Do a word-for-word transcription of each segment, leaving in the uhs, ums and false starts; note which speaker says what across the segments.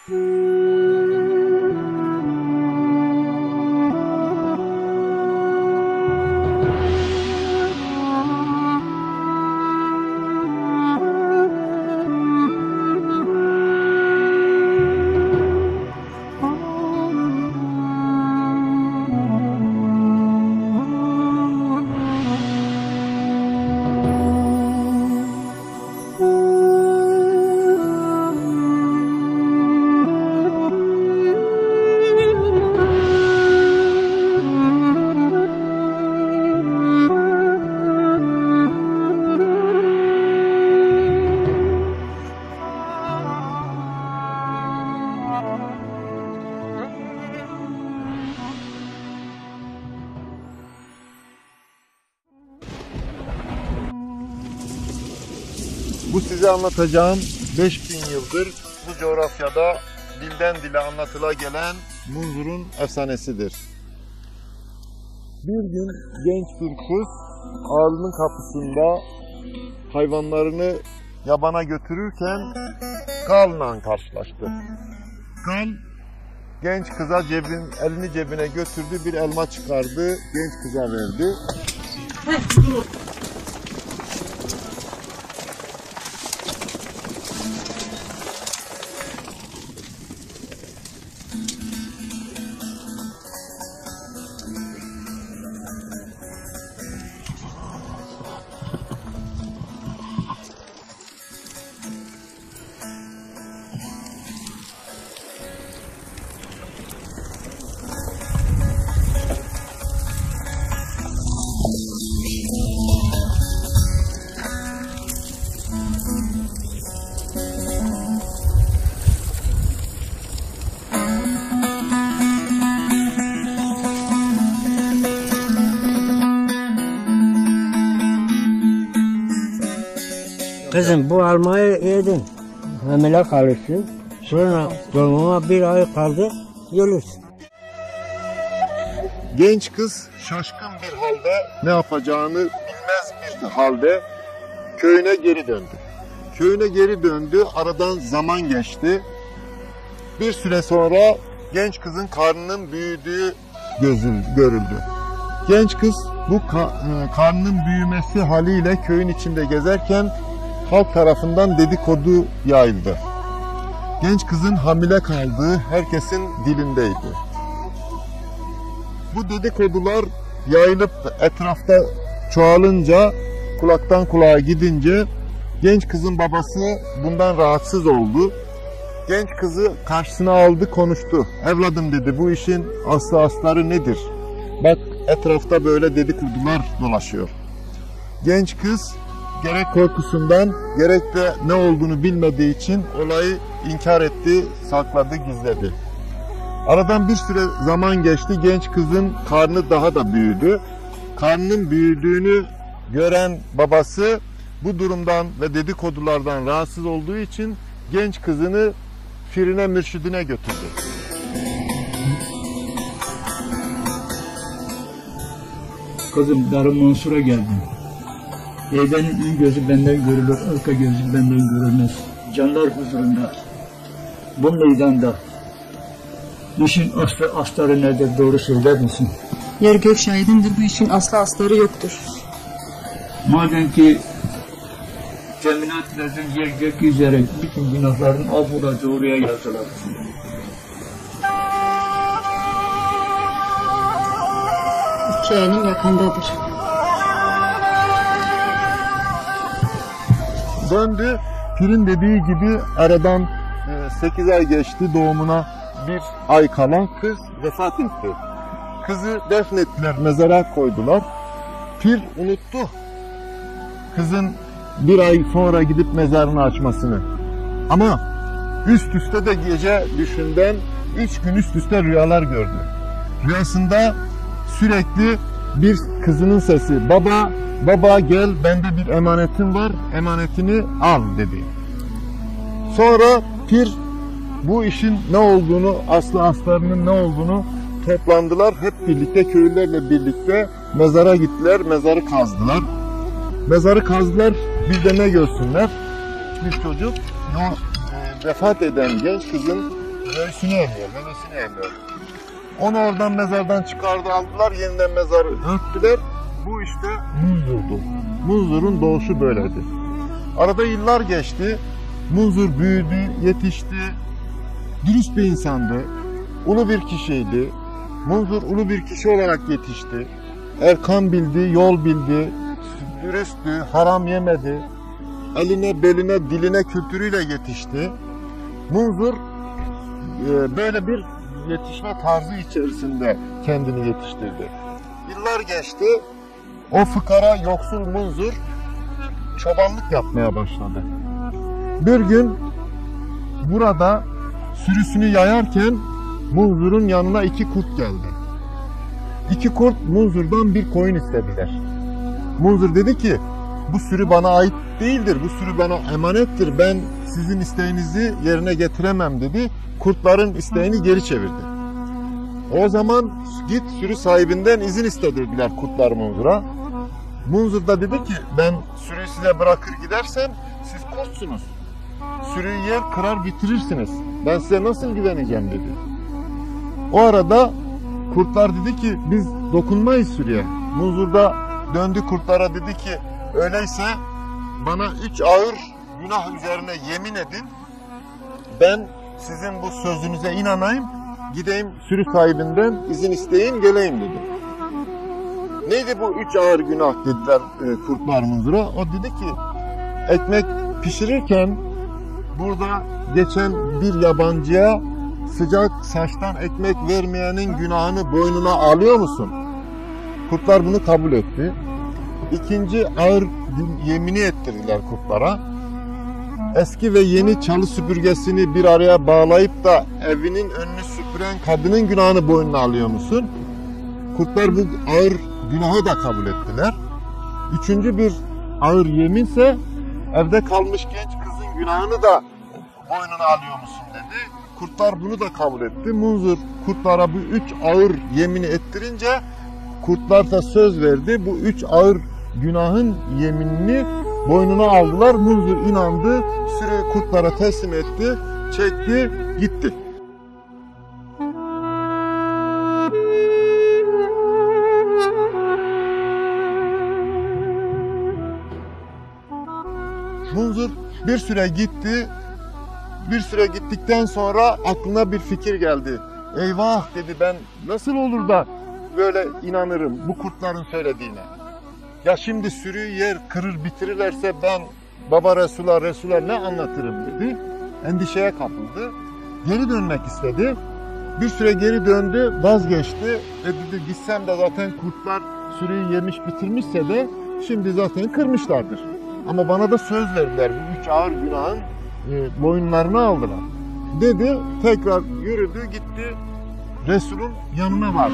Speaker 1: Bu size anlatacağım beş bin yıldır bu coğrafyada dilden dile anlatıla gelen Munzur'un efsanesidir. Bir gün genç bir kız ağanın kapısında hayvanlarını yabana götürürken Gal'la karşılaştı. Gal genç kıza cebin, elini cebine götürdü, bir elma çıkardı, genç kıza verdi.
Speaker 2: Kızım bu almayı yedin, hamile kalırsın, sonra doğumuna bir ay kaldı, ölürsün.
Speaker 1: Genç kız şaşkın bir halde ne yapacağını bilmez bir halde köyüne geri döndü. Köyüne geri döndü, aradan zaman geçti. Bir süre sonra genç kızın karnının büyüdüğü gözün, görüldü. Genç kız bu karnının büyümesi haliyle köyün içinde gezerken halk tarafından dedikodu yayıldı. Genç kızın hamile kaldığı herkesin dilindeydi. Bu dedikodular yayılıp etrafta çoğalınca, kulaktan kulağa gidince genç kızın babası bundan rahatsız oldu. Genç kızı karşısına aldı, konuştu. Evladım dedi, bu işin aslı astarı nedir? Bak etrafta böyle dedikodular dolaşıyor. Genç kız gerek korkusundan gerek de ne olduğunu bilmediği için olayı inkar etti, sakladı, gizledi. Aradan bir süre zaman geçti, genç kızın karnı daha da büyüdü. Karnının büyüdüğünü gören babası bu durumdan ve dedikodulardan rahatsız olduğu için genç kızını pirine mürşidine götürdü.
Speaker 3: Kızım Darı Mansur'a geldim. Eydenin iyi gözü benden görülür, arka gözü benden görülmez. Canlar huzurunda, bu meydanda işin aslı astarı nedir, doğru söyler misin?
Speaker 4: Yer gök şahidindir, bu işin aslı astarı yoktur.
Speaker 3: Madem ki teminatlarının yer gök üzere bütün günahların affola doğruya yazılar.
Speaker 4: Hikayenin yakandadır.
Speaker 1: Döndü, pirin dediği gibi aradan sekiz ay geçti, doğumuna bir ay kalan kız vefat etti. Kızı defnettiler, mezara koydular. Pir unuttu kızın bir ay sonra gidip mezarını açmasını. Ama üst üste de gece düşünden üç gün üst üste rüyalar gördü. Rüyasında sürekli bir kızının sesi, baba, baba gel bende bir emanetim var, emanetini al dedi. Sonra pir bu işin ne olduğunu, aslı aslarının ne olduğunu toplandılar. Hep birlikte, köylülerle birlikte mezara gittiler, mezarı kazdılar. Mezarı kazdılar, bir de ne görsünler? Bir çocuk, o e, vefat eden genç kızın göğsünü emiyor, memesini emiyor. Onu oradan mezardan çıkardı aldılar, yeniden mezarı örttüler. Bu işte Munzur'du. Munzur'un doğuşu böyledi. Arada yıllar geçti. Munzur büyüdü, yetişti. Dürüst bir insandı. Ulu bir kişiydi. Munzur ulu bir kişi olarak yetişti. Erkan bildi, yol bildi. Dürüsttü, haram yemedi. Eline, beline, diline, kültürüyle yetişti. Munzur e, böyle bir yetişme tarzı içerisinde kendini yetiştirdi. Yıllar geçti. O fıkara, yoksul Munzur çobanlık yapmaya başladı. Bir gün burada sürüsünü yayarken Munzur'un yanına iki kurt geldi. İki kurt Munzur'dan bir koyun istediler. Munzur dedi ki, bu sürü bana ait değildir, bu sürü bana emanettir, ben sizin isteğinizi yerine getiremem dedi. Kurtların isteğini geri çevirdi. O zaman git sürü sahibinden izin istediler kurtlar Munzur'a. Munzur da dedi ki, ben sürüyü size bırakır gidersem siz kurtsunuz. Sürüyü yer kırar bitirirsiniz. Ben size nasıl güveneceğim dedi. O arada kurtlar dedi ki, biz dokunmayız sürüye. Munzur da döndü kurtlara dedi ki, öyleyse bana üç ağır günah üzerine yemin edin. Ben sizin bu sözünüze inanayım, gideyim sürü sahibinden izin isteyin, geleyim dedi. Neydi bu üç ağır günah dediler e, kurtlar Munzur'a. O dedi ki, ekmek pişirirken burada geçen bir yabancıya sıcak saçtan ekmek vermeyenin günahını boynuna alıyor musun? Kurtlar bunu kabul etti. İkinci ağır yemini ettirdiler kurtlara. Eski ve yeni çalı süpürgesini bir araya bağlayıp da evinin önünü süpüren kadının günahını boynuna alıyor musun? Kurtlar bu ağır günahı da kabul ettiler. Üçüncü bir ağır yeminse evde kalmış genç kızın günahını da boynuna alıyor musun dedi. Kurtlar bunu da kabul etti. Munzur kurtlara bu üç ağır yemini ettirince kurtlar da söz verdi. Bu üç ağır günahın yeminini boynuna aldılar. Munzur inandı. Sürü kurtlara teslim etti. Çekti, gitti. Munzur bir süre gitti. Bir süre gittikten sonra aklına bir fikir geldi. Eyvah dedi, ben nasıl olur da böyle inanırım bu kurtların söylediğine. Ya şimdi sürüyü yer kırır bitirirlerse ben baba Resul'a Resul'a ne anlatırım dedi. Endişeye kapıldı. Geri dönmek istedi. Bir süre geri döndü, vazgeçti. E dedi, gitsem de zaten kurtlar sürüyü yemiş bitirmişse de şimdi zaten kırmışlardır. Ama bana da söz verdiler, bu üç ağır günahın e, boyunlarını aldılar. Dedi, tekrar yürüdü, gitti. Resul'ün yanına vardı.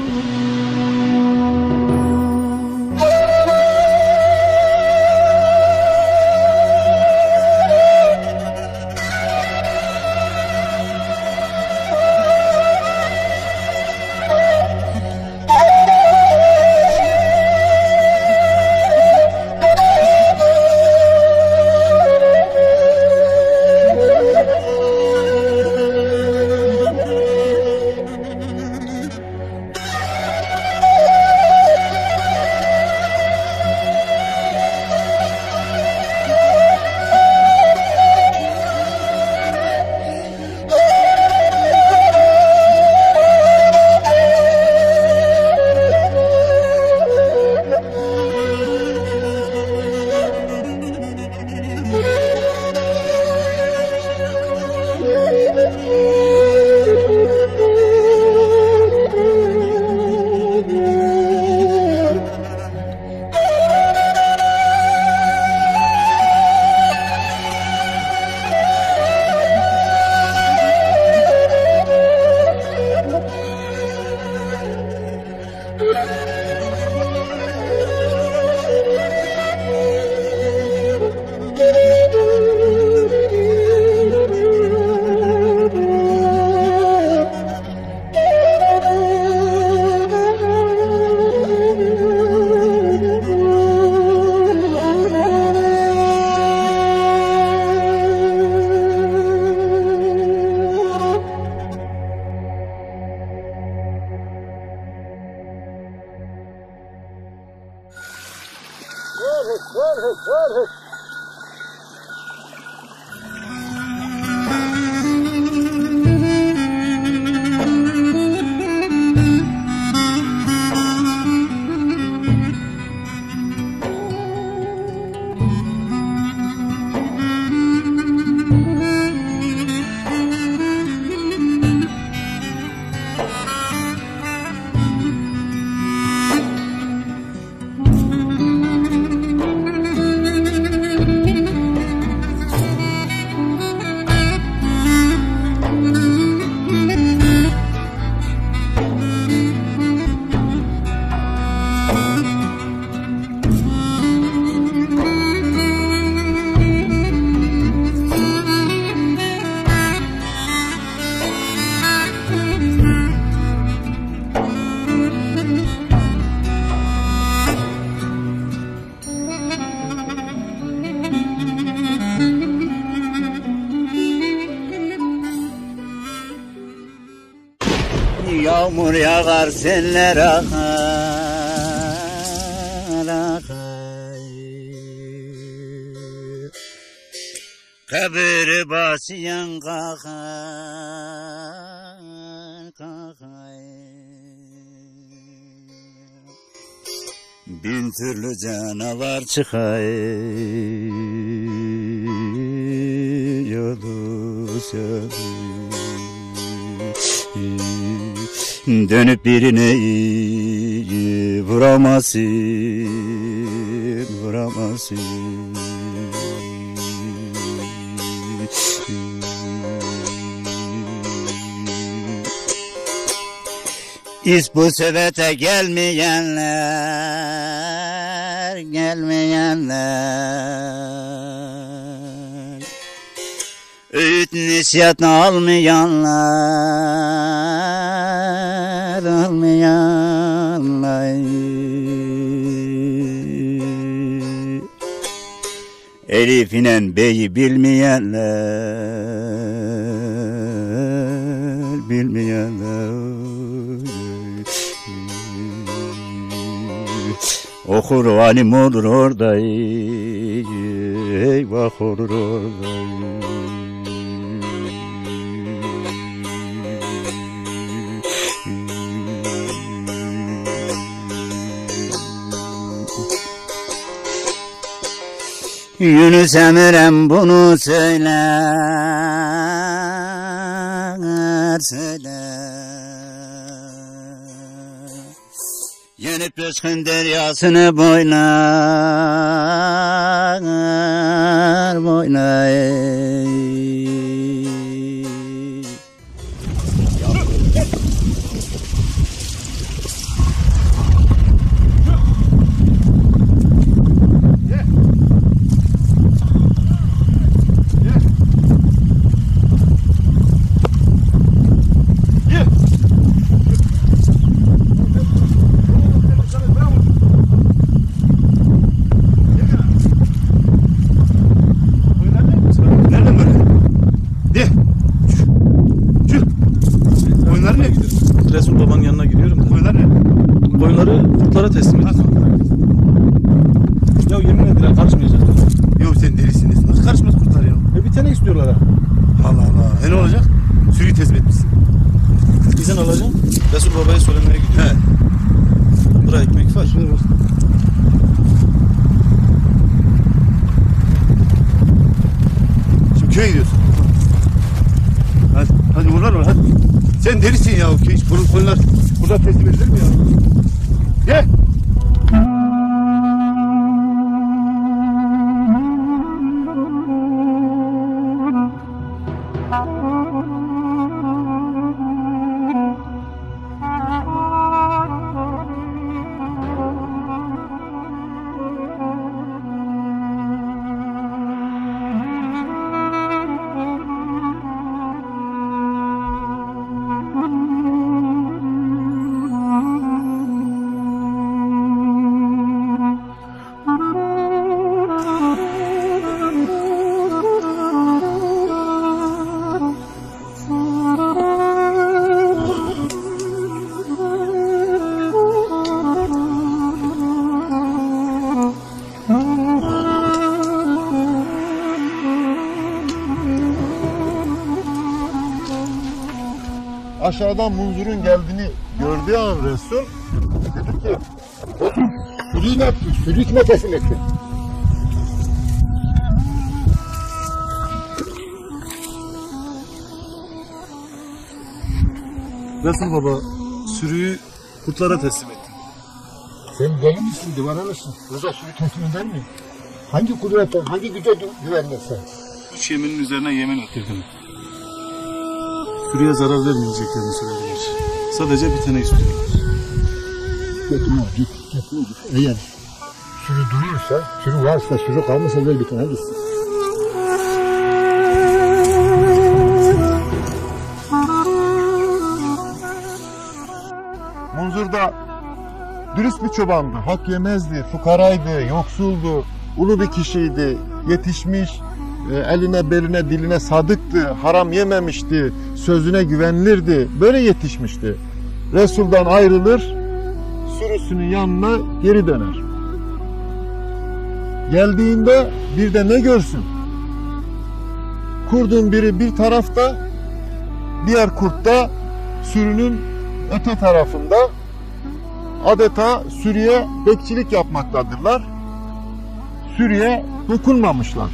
Speaker 5: Yağmur yağar seller akar akar. Kabiri basıyan kakar kakar. Bin türlü canavar çıkar yoluz yoluz. Dönüp birine vuramazsın, vuramazsın. İs bu sevete gelmeyenler, gelmeyenler. Öğüt nasihat almayanlar, almayanlar. Elif ile beyi bilmeyenler, bilmeyenler. Okur alim olur orada, eyvah olur orada. Yunus Emre'm bunu söyler, söyler. Yenip coşkun deryasını boylar, boylar.
Speaker 6: Resul babanın yanına gidiyorum da.
Speaker 1: Koyunlar ne?
Speaker 6: Koyunları kurtlara teslim ettim. Ya yemin ederim karışmayacak.
Speaker 1: Yok sen delisiniz. Nasıl karışmaz kurtlar ya?
Speaker 6: E bir tane istiyorlar ha.
Speaker 1: Allah Allah. E ne olacak? Sürüyü teslim etmişsin.
Speaker 6: İzin alacağım. Resul babaya söylemeye gidiyorum.
Speaker 1: He.
Speaker 6: Buraya ekmek var.
Speaker 1: Şimdi köye gidiyorsun. Hadi, hadi buralar var hadi. Sen delisin ya. Hiç bunun koyunlar burada teslim edilir mi ya? Gel. aşağıdan Munzur'un geldiğini gördüğü an Resul dedi ki sürüyü ne yaptın? Sürüyü kime teslim ettin?
Speaker 6: Resul Baba sürüyü kurtlara teslim etti.
Speaker 7: Sen deli misin, divane mısın? Burada sürü teslim eder mi? Hangi kudrete, hangi güce güvenirsen?
Speaker 6: Üç yeminin üzerine yemin ettirdim. Sürüye zarar vermeyeceklerini söylediler. Sadece bir tane istiyorlar.
Speaker 7: Gitme, git, gitme, git. Eğer sürü duruyorsa, sürü varsa, sürü kalmışsa ver bir tane gitsin.
Speaker 1: Munzur da dürüst bir çobandı, hak yemezdi, fukaraydı, yoksuldu, ulu bir kişiydi, yetişmiş, eline, beline, diline sadıktı, haram yememişti, sözüne güvenilirdi, böyle yetişmişti. Resul'dan ayrılır, sürüsünün yanına geri döner. Geldiğinde bir de ne görsün? Kurdun biri bir tarafta, diğer kurt da sürünün öte tarafında adeta sürüye bekçilik yapmaktadırlar. Sürüye dokunmamışlar.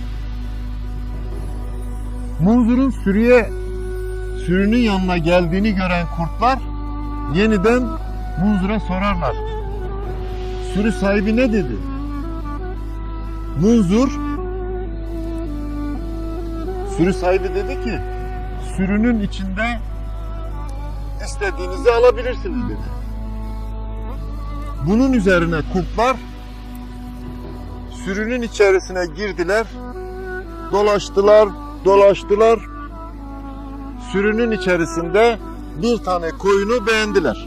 Speaker 1: Munzur'un sürüye sürünün yanına geldiğini gören kurtlar yeniden Munzur'a sorarlar. Sürü sahibi ne dedi? Munzur sürü sahibi dedi ki sürünün içinde istediğinizi alabilirsiniz dedi. Bunun üzerine kurtlar sürünün içerisine girdiler, dolaştılar, dolaştılar. Sürünün içerisinde bir tane koyunu beğendiler.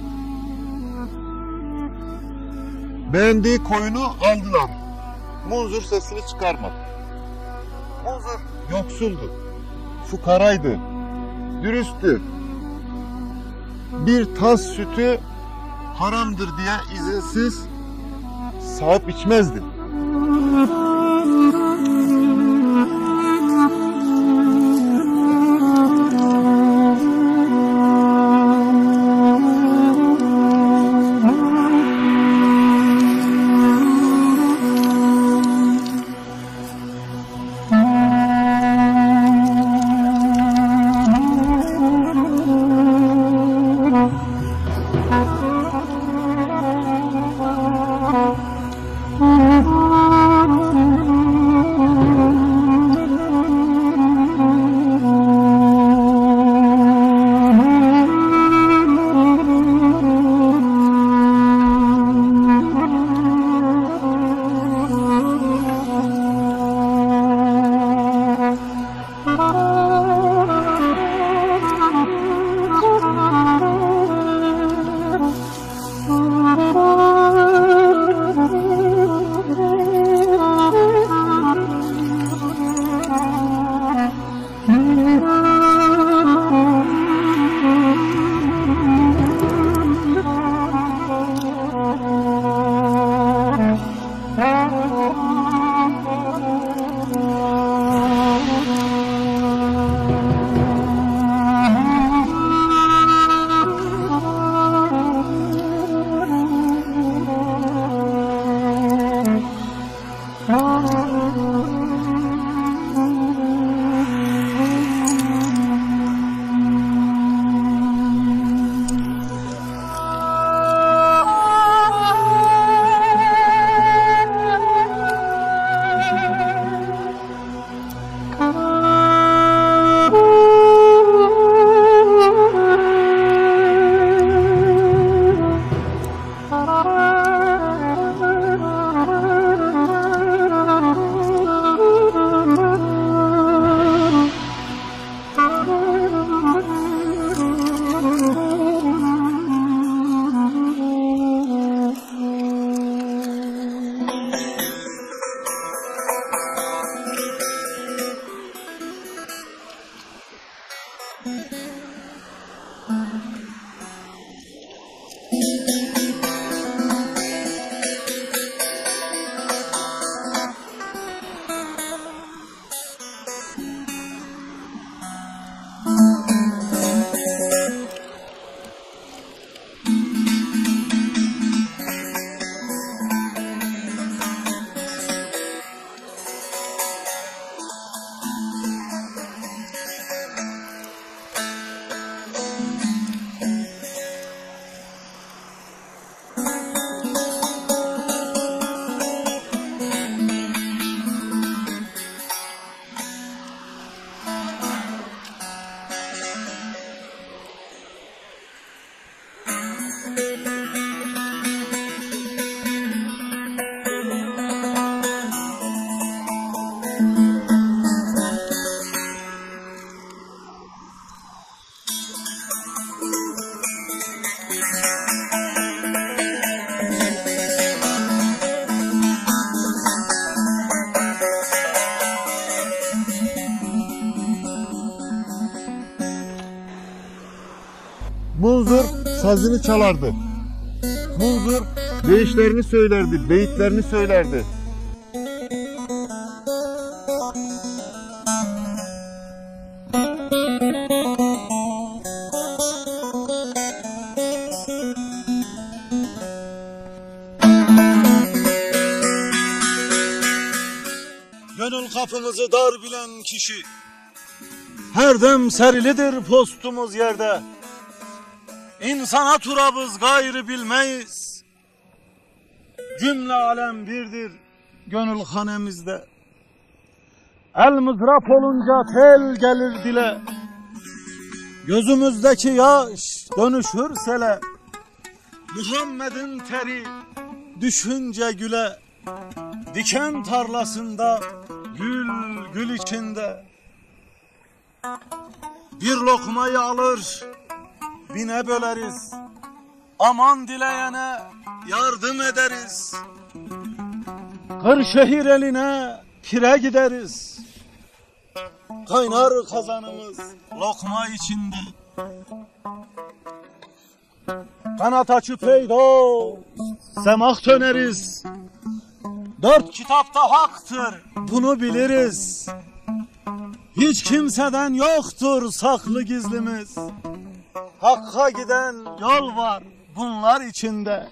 Speaker 1: Beğendiği koyunu aldılar. Munzur sesini çıkarmadı. Munzur yoksuldu, fukaraydı, dürüsttü. Bir tas sütü haramdır diye izinsiz sahip içmezdi. Munzur sazını çalardı. Munzur deyişlerini söylerdi, beyitlerini söylerdi.
Speaker 6: Gönül kapımızı dar bilen kişi, her dem serilidir postumuz yerde. İnsana turabız gayrı bilmeyiz, cümle alem birdir gönül hanemizde. El mızrap olunca tel gelir dile, gözümüzdeki yaş dönüşür sele. Muhammed'in teri düşünce güle, diken tarlasında gül gül içinde. Bir lokmayı alır bine böleriz, aman dileyene yardım ederiz. Kırşehir eline pire gideriz, kaynar kazanımız lokma içinde. Kanat açıp ey dost semah döneriz, dört kitapta haktır bunu biliriz. Hiç kimseden yoktur saklı gizlimiz, Hakka giden yol var bunlar içinde.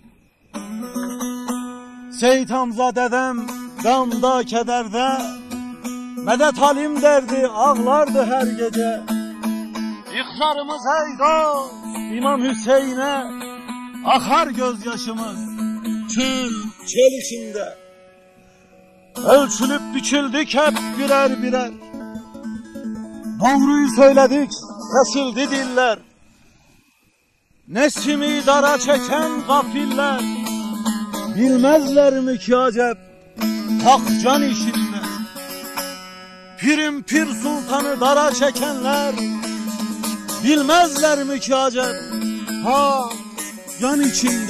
Speaker 6: Seyit Hamza dedem gamda kederde, medet halim derdi ağlardı her gece. İhlarımız ey dost İmam Hüseyin'e akar gözyaşımız çöl çöl içinde. Ölçülüp biçildik hep birer birer, doğruyu söyledik kesildi diller. Nesimi dara çeken gafiller, bilmezler mi ki acep hak can işinde. Pirim pir sultanı dara çekenler, bilmezler mi ki acep hak can içinde.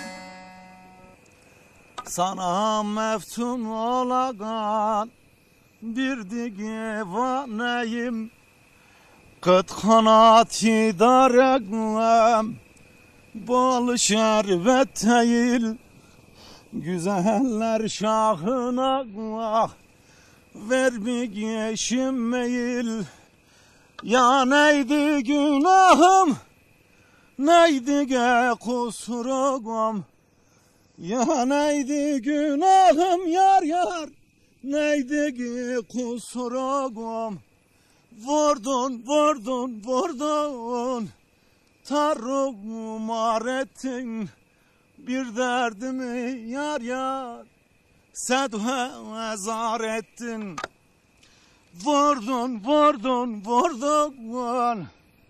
Speaker 6: Sana meftun olagan bir divaneyim, kıt kanati daraglam bal şerbet değil. Güzeller şahına ver bir geçim meyil. Ya neydi günahım, neydi ge kusurum, ya neydi günahım yar yar, neydi ge kusurum. Vurdun vurdun vurdun, tarumar ettin bir derdimi yar yar, sedhe zar ettin. Vurdun vurdun vurdun,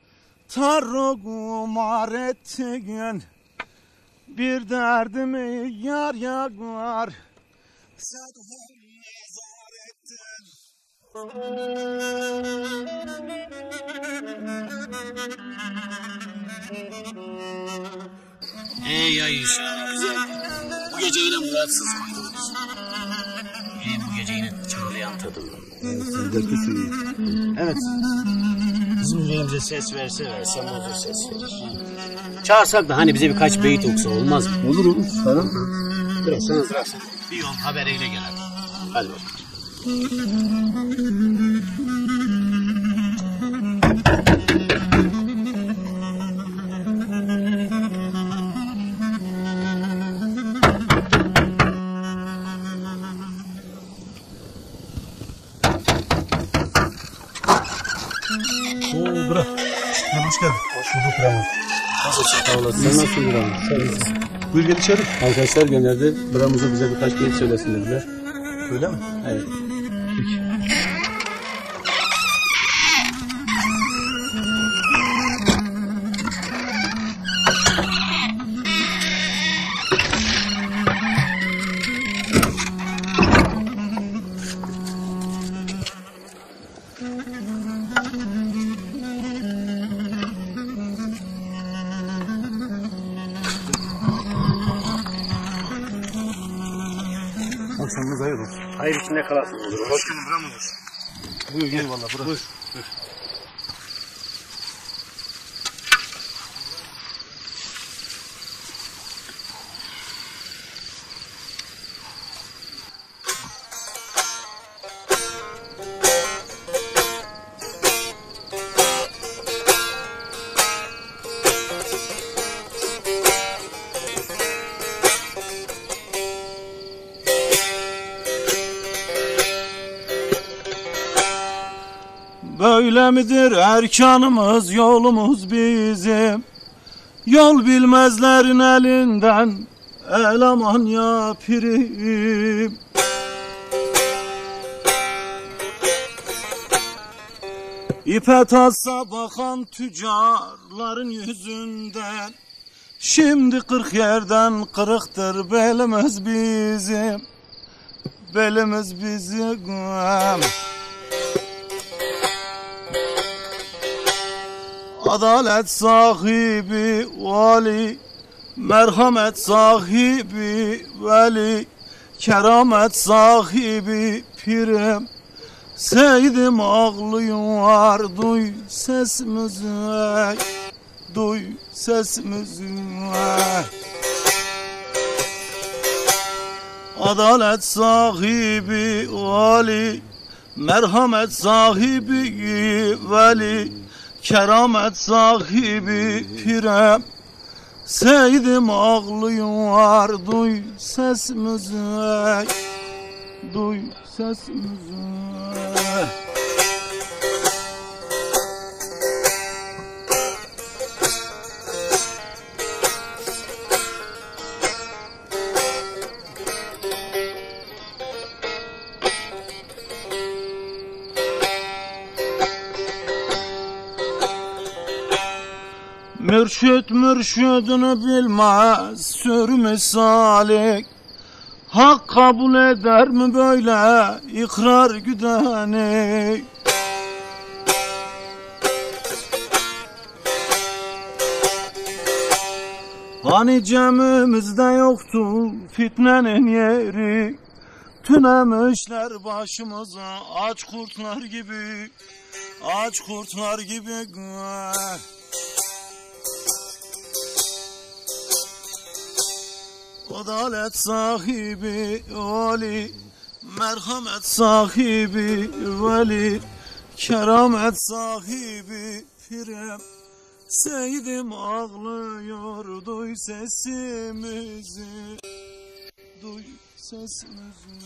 Speaker 6: tarumar ettin bir derdimi yar yar, sedhe zar ettin.
Speaker 8: Ey ay inşallah güzel. Bu gece yine muratsız mıydınız? Ey bu gece yine çağlayan tadımda. Evet. Bizim yüreğimize ses verse verse olur ses verir. Çağırsak da hani bize birkaç beyit okusa olmaz mı?
Speaker 1: Olur olur. Tamam.
Speaker 8: Biraz sen hazırlarsın. Bir yol haber eyle gel hadi. Hadi bakalım.
Speaker 6: Oo bırak. Hoş geldin. Hoş bulduk Rahman.
Speaker 8: Sağ olasın. Sen nasılsın Rahman?
Speaker 6: Buyur gel içeri.
Speaker 8: Arkadaşlar gönderdi. Bramuz'a bize birkaç beyit söylesin dediler.
Speaker 6: Öyle mi?
Speaker 8: Evet.
Speaker 6: Peki. Akşamınız hayır olsun.
Speaker 8: Hayır içinde kalasın olur.
Speaker 6: Hoş geldin Ramazan. Buyur gel valla bırak. Buyur. Buyur. gemidir erkanımız, yolumuz bizim. Yol bilmezlerin elinden, el aman ya pirim. İpe tasa bakan tüccarların yüzünden, şimdi kırk yerden kırıktır belimiz bizim. Belimiz bizim. Adalet sahibi vali, merhamet sahibi veli, keramet sahibi pirim. Seydim ağlıyor, duy sesimizi, duy sesimizi. Adalet sahibi vali, merhamet sahibi veli, keramet sahibi pirem. Seydim ağlıyor, duy sesimizi, duy sesimizi. Mürşit mürşidini bilmez sür misalik. Hak kabul eder mi böyle ikrar güdeni? Hani cemimizde yoktu fitnenin yeri? Tünemişler başımıza aç kurtlar gibi, aç kurtlar gibi. Adalet sahibi vali, merhamet sahibi veli, keramet sahibi pirem. Seydim ağlıyor, duy sesimizi, duy sesimizi.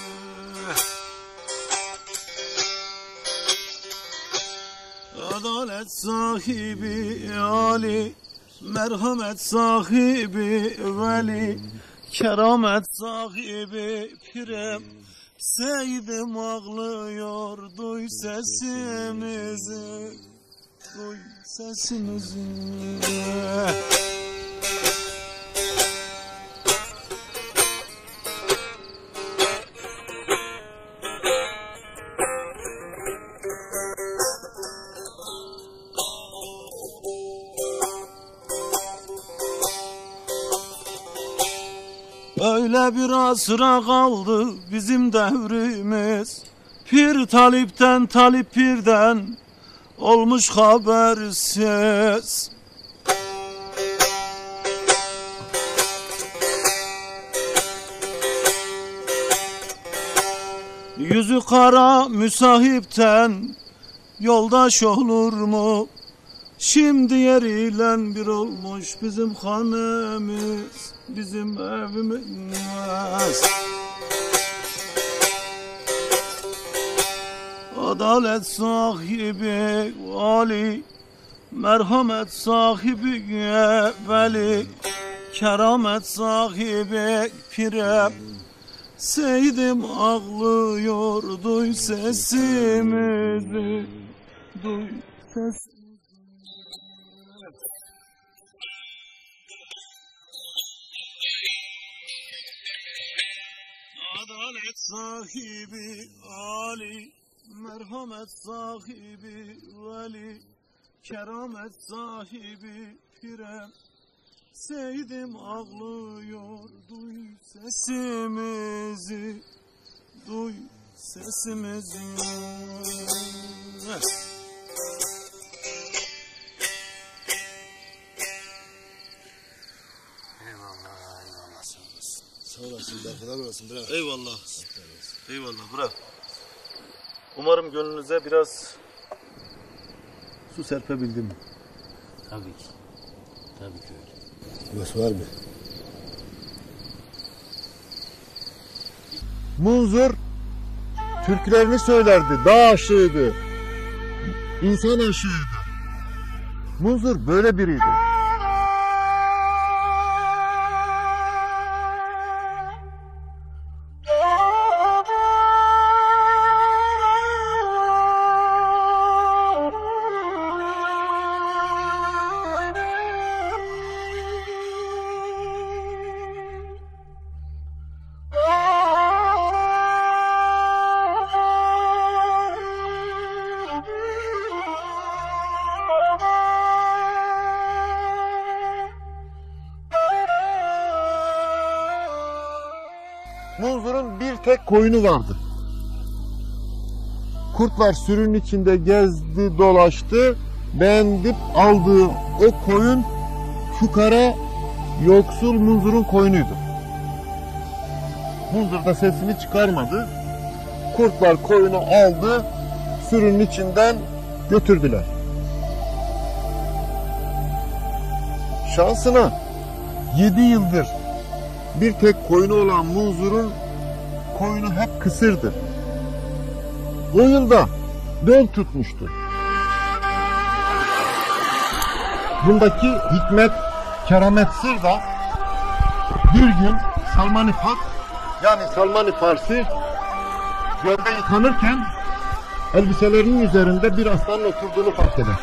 Speaker 6: Adalet sahibi Ali, merhamet sahibi veli, keramet sahibi pirem. Seydim ağlıyor, duy sesimizi, duy sesimizi. Öyle bir asra kaldı bizim devrimiz. Pir talipten, talip pirden olmuş habersiz. Yüzü kara müsahipten yoldaş olur mu? Şimdi yeriyle bir olmuş bizim hanemiz, bizim evimiz. Adalet sahibi vali, merhamet sahibi veli, keramet sahibi pirem. Seydim ağlıyor, duy sesimizi, duy sesimizi. Adalet sahibi Ali, merhamet sahibi veli, keramet sahibi pirem. Seydim ağlıyor, duy sesimizi, duy sesimizi.
Speaker 7: Sağ olasın, berhudar olasın. Bravo.
Speaker 6: Eyvallah. Eyvallah, bırak. Umarım gönlünüze biraz su serpebildim.
Speaker 8: Tabii ki. Tabii ki öyle.
Speaker 7: Burası var mı?
Speaker 1: Munzur türkülerini söylerdi, dağ aşığıydı. İnsan aşığıydı. Munzur böyle biriydi. Munzur'un bir tek koyunu vardı. Kurtlar sürünün içinde gezdi, dolaştı. Beğendip aldığı o koyun fukara, yoksul Munzur'un koyunuydu. Munzur da sesini çıkarmadı. Kurtlar koyunu aldı, sürünün içinden götürdüler. Şansına yedi yıldır bir tek koyunu olan Munzur'un koyunu hep kısırdı. O yılda döl tutmuştu. Bundaki hikmet, keramet sır da bir gün Salman-ı Fak, yani Salman-ı Farsi gölde yıkanırken elbiselerinin üzerinde bir aslanın oturduğunu fark eder.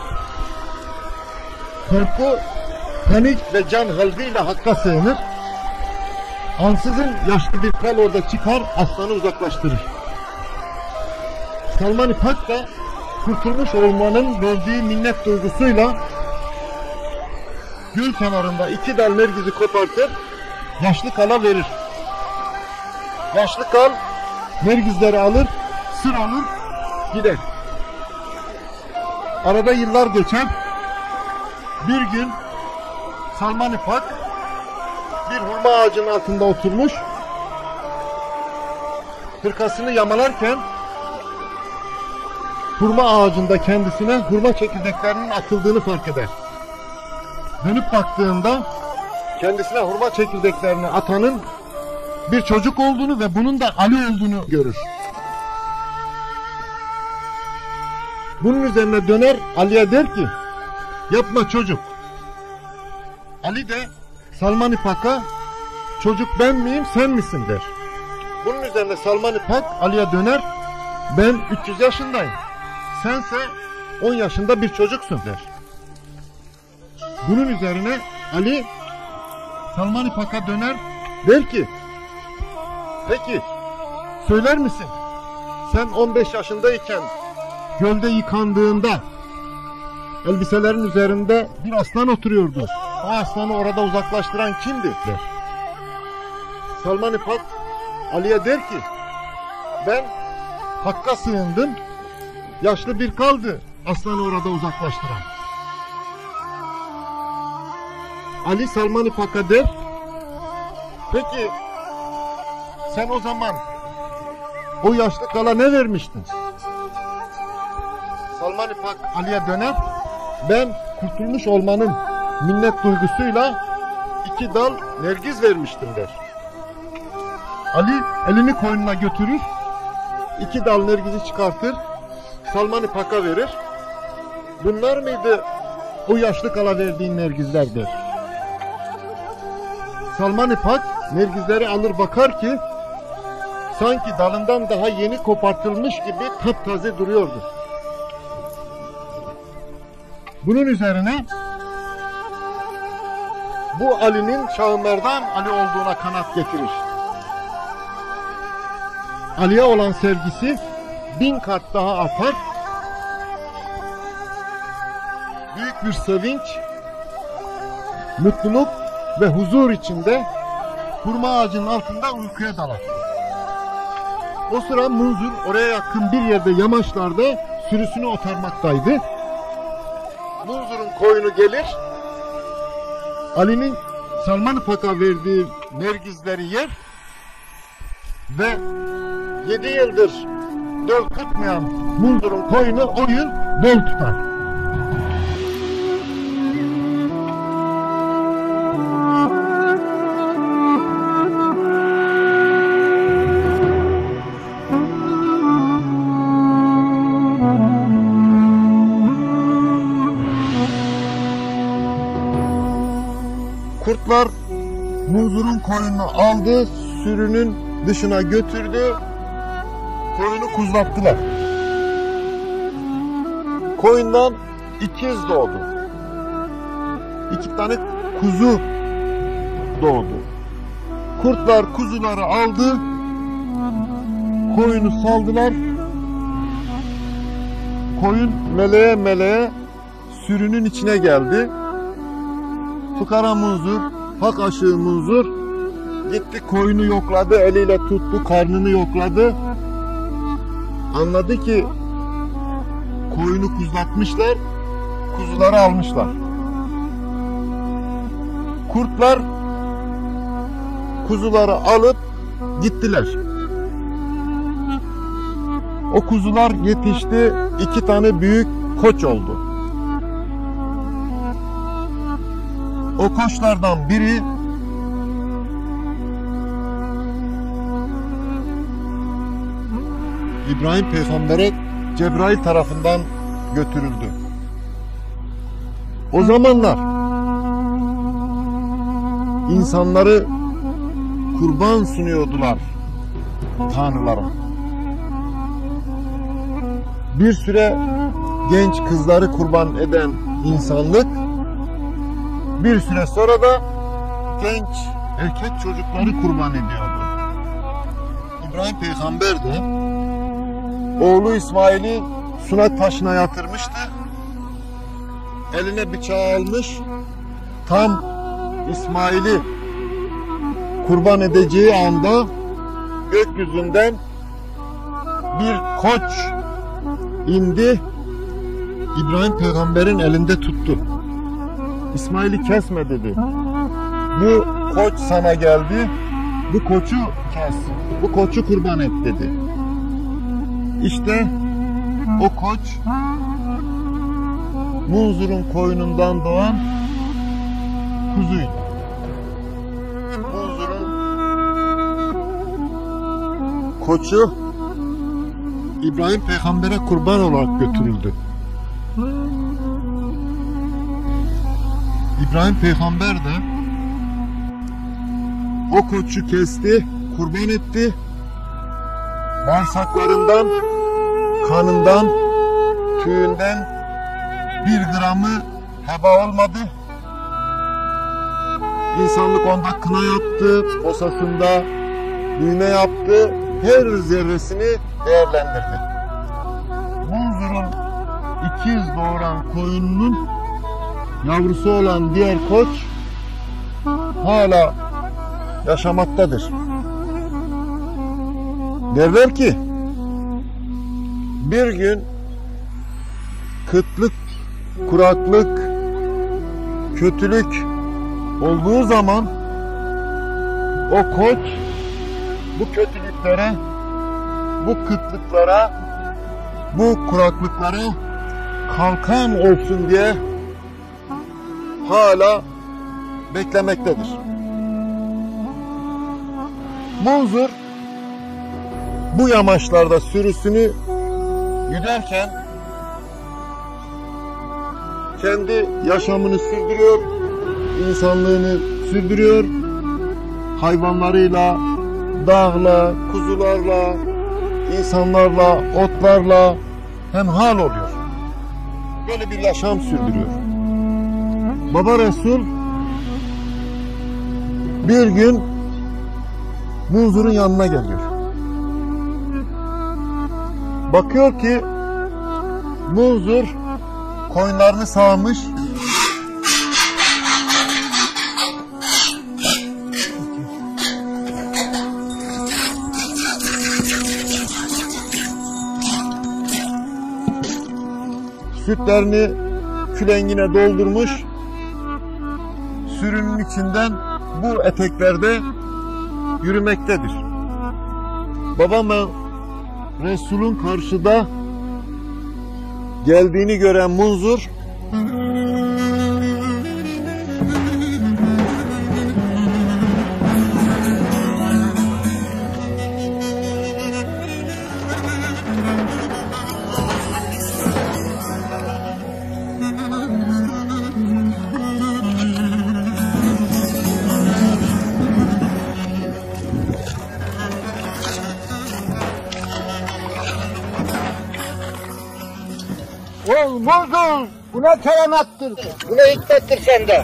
Speaker 1: Korku, panik ve can halviyle Hakk'a sığınır. Ansızın yaşlı bir kral orada çıkar, aslanı uzaklaştırır. Salman-ı Fak da kurtulmuş olmanın verdiği minnet duygusuyla göl kenarında iki dal nergizi kopartır, yaşlı kala verir. Yaşlı kal nergizleri alır, sır alır, gider. Arada yıllar geçer. Bir gün Salman-ı Fak bir hurma ağacının altında oturmuş, hırkasını yamalarken hurma ağacında kendisine hurma çekirdeklerinin atıldığını fark eder. Dönüp baktığında kendisine hurma çekirdeklerini atanın bir çocuk olduğunu ve bunun da Ali olduğunu görür. Bunun üzerine döner Ali'ye der ki, yapma çocuk. Ali de Salman-ı Fak'a, çocuk ben miyim sen misin der. Bunun üzerine Salman-ı Fak Ali'ye döner, ben üç yüz yaşındayım, sense on yaşında bir çocuksun der. Bunun üzerine Ali Salman-ı Fak'a döner, der ki, peki söyler misin, sen on beş yaşındayken gölde yıkandığında elbiselerin üzerinde bir aslan oturuyordu. O aslanı orada uzaklaştıran kimdi der. Salman-ı Fak Ali'ye der ki, ben Hakk'a sığındım, yaşlı bir kaldı aslanı orada uzaklaştıran. Ali Salman-ı Fak'a der, peki sen o zaman o yaşlı kala ne vermiştin? Salman-ı Fak Ali'ye döner, ben kurtulmuş olmanın minnet duygusuyla iki dal nergiz vermiştim der. Ali elini koynuna götürür, iki dal nergizi çıkartır, Salman-ı Fak'a verir. Bunlar mıydı o yaşlı kala verdiğin nergizler der. Salman-ı Fak nergizleri alır bakar ki sanki dalından daha yeni kopartılmış gibi taptaze duruyordu. Bunun üzerine bu Ali'nin Şahımerdan Ali olduğuna kanat getirir. Ali'ye olan sevgisi bin kat daha artar. Büyük bir sevinç, mutluluk ve huzur içinde hurma ağacının altında uykuya dalar. O sıra Munzur oraya yakın bir yerde yamaçlarda sürüsünü otarmaktaydı. Munzur'un koyunu gelir, Ali'nin Salman-ı Fak'a verdiği nergizleri yer ve yedi yıldır döl kırpmayan Munzur'un koyunu o yıl döl tutar. Kurtlar Munzur'un koyununu aldı, sürünün dışına götürdü, koyunu kuzlattılar. Koyundan ikiz doğdu. İki tane kuzu doğdu. Kurtlar kuzuları aldı, koyunu saldılar. Koyun meleğe meleğe sürünün içine geldi. Fıkara Munzur, hak aşığı Munzur gitti, koyunu yokladı, eliyle tuttu, karnını yokladı. Anladı ki koyunu kuzlatmışlar, kuzuları almışlar. Kurtlar kuzuları alıp gittiler. O kuzular yetişti, iki tane büyük koç oldu. O koçlardan biri İbrahim Peygamber'e Cebrail tarafından götürüldü. O zamanlar insanları kurban sunuyordular tanrılara. Bir süre genç kızları kurban eden insanlık, bir süre sonra da genç erkek çocukları kurban ediyordu. İbrahim Peygamber de oğlu İsmail'i suna taşına yatırmıştı. Eline bıçağı almış, tam İsmail'i kurban edeceği anda gökyüzünden bir koç indi, İbrahim Peygamber'in elinde tuttu. İsmail'i kesme dedi. Bu koç sana geldi, bu koçu kes, bu koçu kurban et dedi. İşte o koç Munzur'un koyunundan doğan kuzuydu. Munzur'un koçu İbrahim Peygamber'e kurban olarak götürüldü. İbrahim Peygamber de o koçu kesti, kurban etti. Bağırsaklarından, kanından, tüyünden bir gramı heba olmadı. İnsanlık onda kına yaptı, posasında düğme yaptı, her zerresini değerlendirdi. Munzur'un ikiz doğuran koyununun yavrusu olan diğer koç hala yaşamaktadır. Derler ki bir gün kıtlık, kuraklık, kötülük olduğu zaman o koç bu kötülüklere, bu kıtlıklara, bu kuraklıklara kalkan olsun diye hala beklemektedir. Munzur bu yamaçlarda sürüsünü güderken kendi yaşamını sürdürüyor, insanlığını sürdürüyor, hayvanlarıyla, dağla, kuzularla, insanlarla, otlarla hemhal oluyor. Böyle bir yaşam sürdürüyor. Baba Resul bir gün Munzur'un yanına geliyor. Bakıyor ki Munzur koyunlarını sağmış, sütlerini külengine doldurmuş, sürünün içinden bu eteklerde yürümektedir. Babam Resul'ün karşıda geldiğini gören Munzur
Speaker 2: da keremattır. Buna hikmettir sende.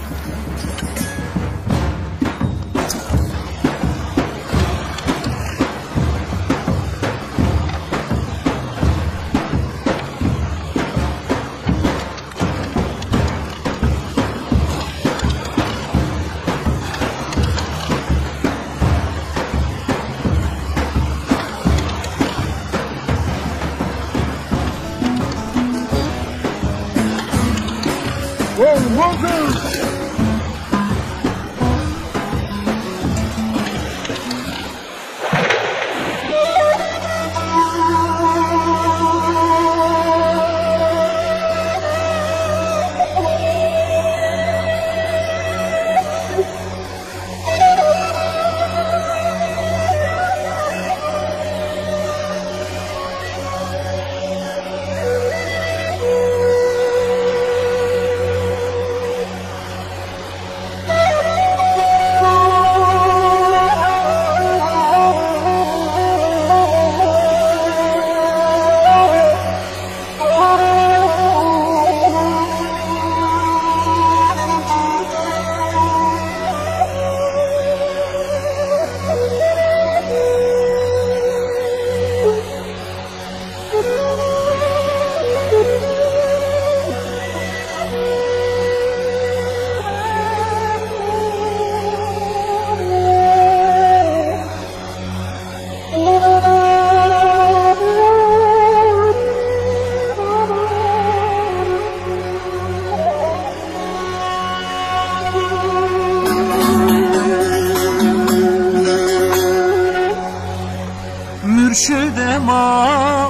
Speaker 6: Mürşidem ağam,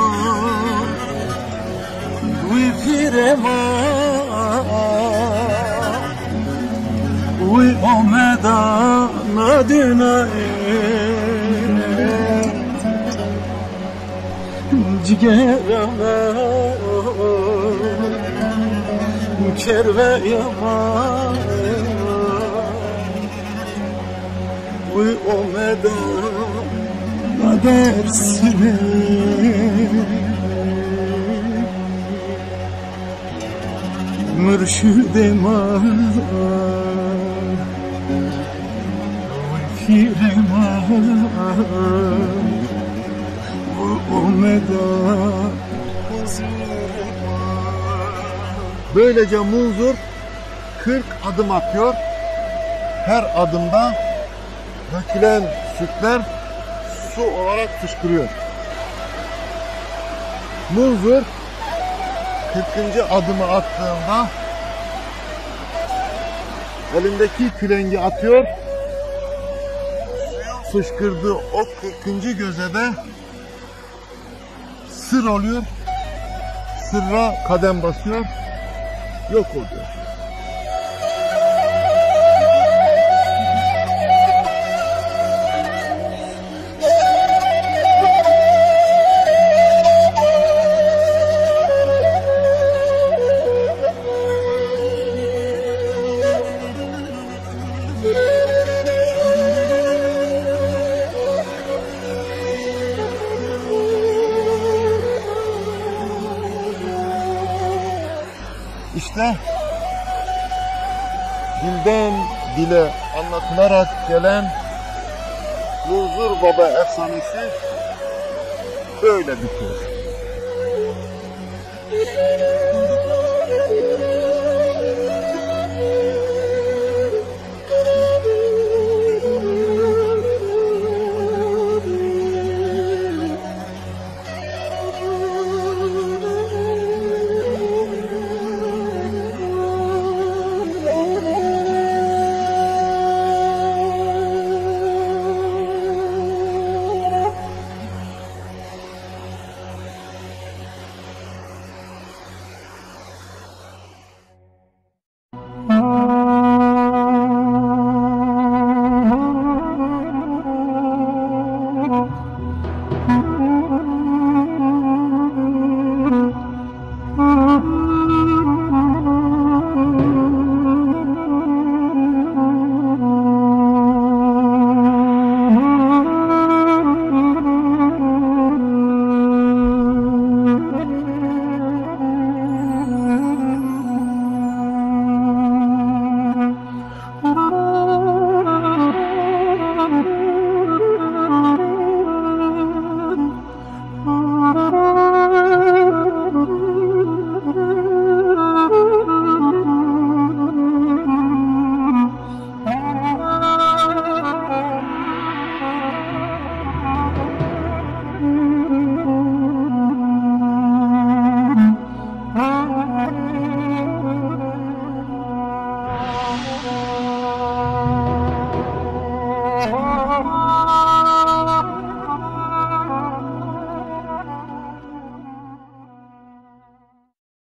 Speaker 6: uy pirem ağam, uy omedan adına cigerem kerve yaman, uy omedan dersine mürşidim ağam, firim ağam, o meda.
Speaker 1: Böylece Munzur kırk adım atıyor. Her adımda dökülen sütler su olarak fışkırıyor. Munzur kırkıncı adımı attığında elindeki külengi atıyor. Fışkırdığı o kırkıncı göze de sır oluyor. Sırra kadem basıyor. Yok oluyor. İşte dilden dile anlatılarak gelen Munzur Baba efsanesi böyle bitiyor.